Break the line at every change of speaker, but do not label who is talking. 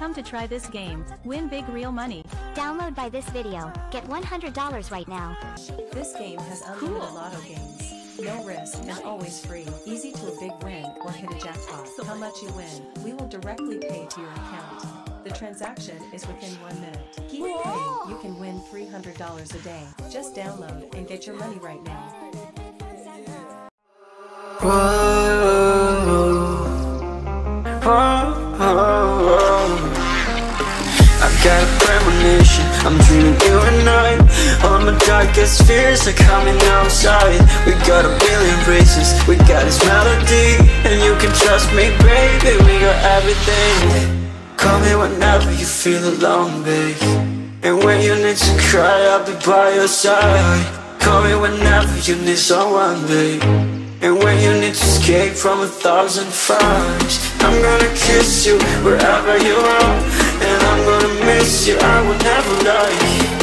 Come to try this game, win big real money.
Download by this video, get $100 right now.
This game has unlimited lotto games. No risk and always free. Easy to a big win or hit a jackpot. How much you win, we will directly pay to your account. The transaction is within 1 minute. Keep playing, you can win $300 a day. Just download and get your money right now.
I got a premonition, I'm dreaming you and I. All my darkest fears are coming outside. We got a billion races, we got this melody. And you can trust me, baby, we got everything. Call me whenever you feel alone, babe. And when you need to cry, I'll be by your side. Call me whenever you need someone, babe. And when you need to escape from 1,000 fires, I'm gonna kiss you wherever you are. And I'm gonna miss you, I will never lie.